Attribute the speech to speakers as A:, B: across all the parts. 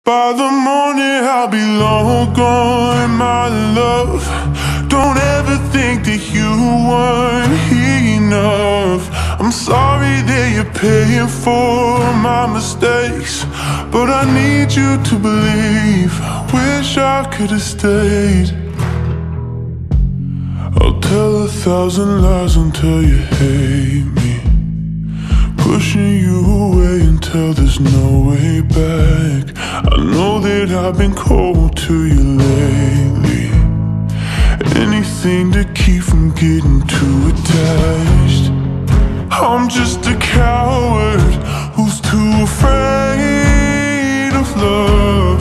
A: By the morning I'll be long gone, my love. Don't ever think that you weren't enough. I'm sorry that you're paying for my mistakes, but I need you to believe. I wish I could have stayed. I'll tell 1,000 lies until you hate me, pushing you away until there's no way back. I know that I've been cold to you lately, anything to keep from getting too attached. I'm just a coward who's too afraid of love.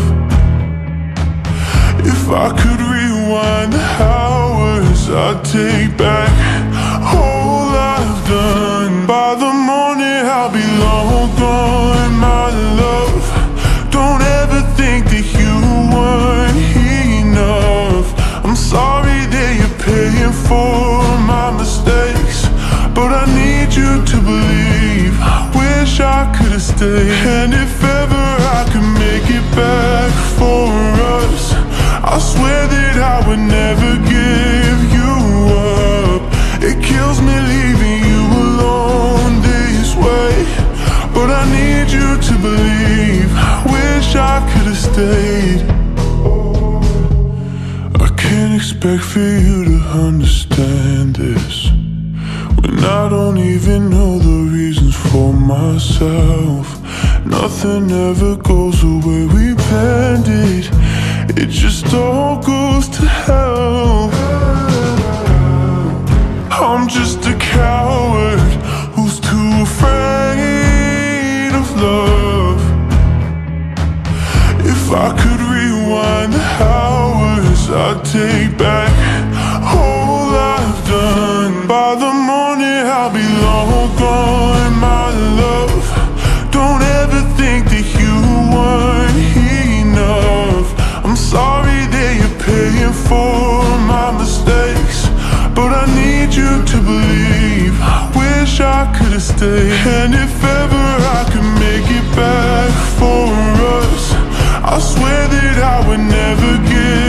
A: If I could rewind the hours, I'd take back all I've done. By the morning I'll be long gone, my love. Don't ever think that you weren't enough. I'm sorry that you're paying for my mistakes, but I need you to believe. I wish I could have stayed. And if ever I could make it back for us, I swear that I would never give you up. It kills me leaving you alone this way, but I need you to believe. I wish I could have stayed. I can't expect for you to understand this when I don't even know the reasons for myself. Nothing ever goes the way we planned it. It just all goes to hell. I'm just a coward who's too afraid of love. If I could rewind the hours, I'd take back all I've done. By the morning I'll be long gone, my love. Don't ever think that you weren't enough. I'm sorry that you're paying for my mistakes, but I need you to believe. I wish I could have stayed. And if ever I could make it back for us, I swear that I would never give